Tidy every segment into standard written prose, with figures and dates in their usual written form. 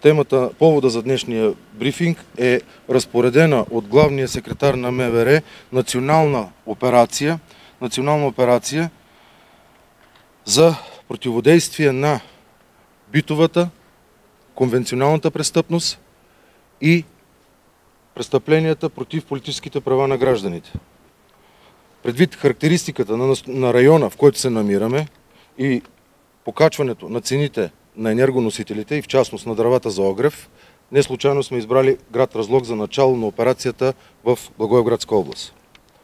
повода за днешния брифинг е разпоредена от главния секретар на МВР национална операция за противодействие на битовата, конвенционалната престъпност и престъпленията против политическите права на гражданите. Предвид характеристиката на района, в който се намираме и покачването на цените на енергоносителите и в частност на дървата за огрев, не случайно сме избрали град Разлог за начало на операцията в Благоевградска област.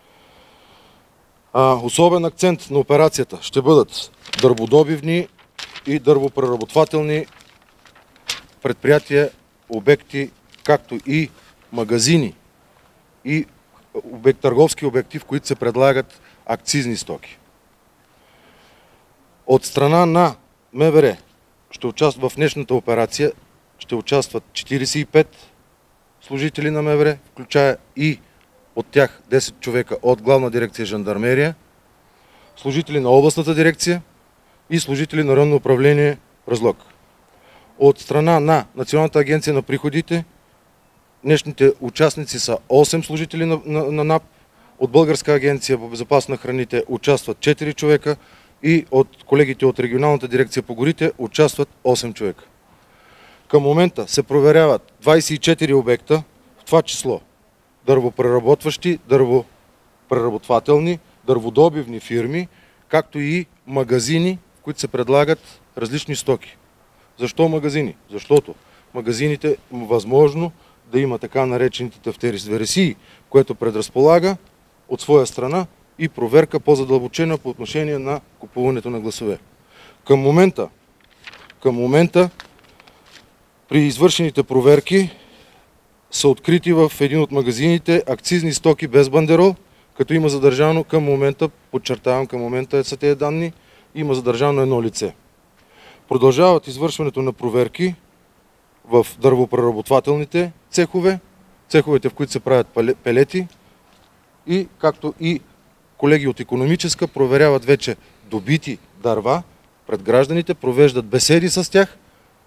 Особен акцент на операцията ще бъдат дърводобивни и дървопреработвателни предприятия, обекти, както и магазини и търговски обекти, в които се предлагат акцизни стоки. От страна на МВР в днешната операция ще участват 45 служители на МВР, включая и от тях 10 човека от Главна дирекция жандармерия, служители на областната дирекция и служители на районно управление Разлог. От страна на Националната агенция на приходите днешните участници са 8 служители на НАП, от Българска агенция по безопасност на храните участват 4 човека и от колегите от Регионалната дирекция по горите участват 8 човека. Към момента се проверяват 24 обекта, в това число дървопреработващи, дървопреработвателни, дърводобивни фирми, както и магазини, в които се предлагат различни стоки. Защо магазини? Защото магазините възможно да има така наречените тефтерис-вересии, което предразполага от своя страна и проверка по-задълбочена по отношение на купуването на гласове. Към момента при извършените проверки са открити в един от магазините акцизни стоки без бандерол, като има задържано към момента, подчертавам, към момента са тези данни, има задържано едно лице. Продължават извършването на проверки в дървопреработвателните цеховете, в които се правят пелети, и както и колеги от икономическа проверяват вече добити дърва пред гражданите, провеждат беседи с тях,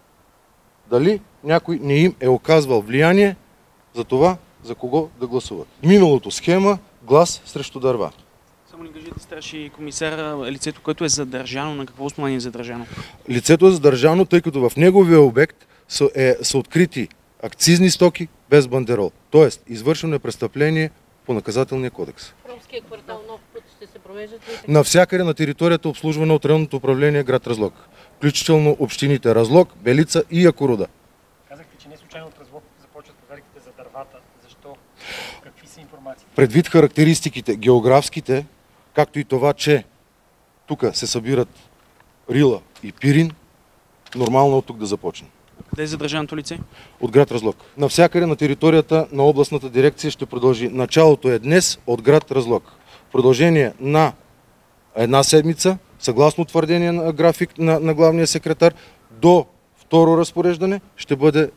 дали някой не им е оказвал влияние за това, за кого да гласуват. Миналото схема глас срещу дърва. Само ни кажете, старши комисар, лицето, което е задържано, на какво основание е задържано? Лицето е задържано, тъй като в неговия обект са открити акцизни стоки без бандерол. Тоест, извършено е престъпление по наказателния кодекс. Ромския квартал Нов път ще се провеждат ли? Навсякъде на територията, обслужвана от районното управление град Разлог. Включително общините Разлог, Белица и Якоруда. Казахте, че не случайно от Разлог започват проверките за дървата. Защо? Какви са информации? Предвид характеристиките, географските, както и това, че тук се събират рила и пирин, нормално от тук да започне. Къде е задържаното лице? От град Разлог. Навсякъде на територията на областната дирекция ще продължи. Началото е днес от град Разлог. В продължение на една седмица, съгласно твърдение на график на главния секретар, до второ разпореждане ще бъдат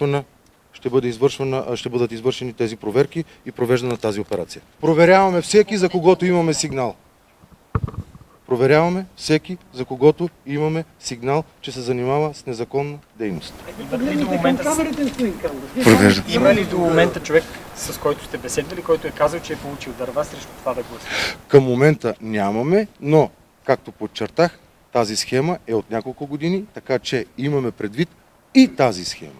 извършени тези проверки и провеждана тази операция. Проверяваме всеки, за когото имаме сигнал. Че се занимава с незаконна дейност. Има ли до момента човек, с който сте беседвали, който е казал, че е получил дърва срещу това да гласува? Към момента нямаме, но, както подчертах, тази схема е от няколко години, така че имаме предвид и тази схема.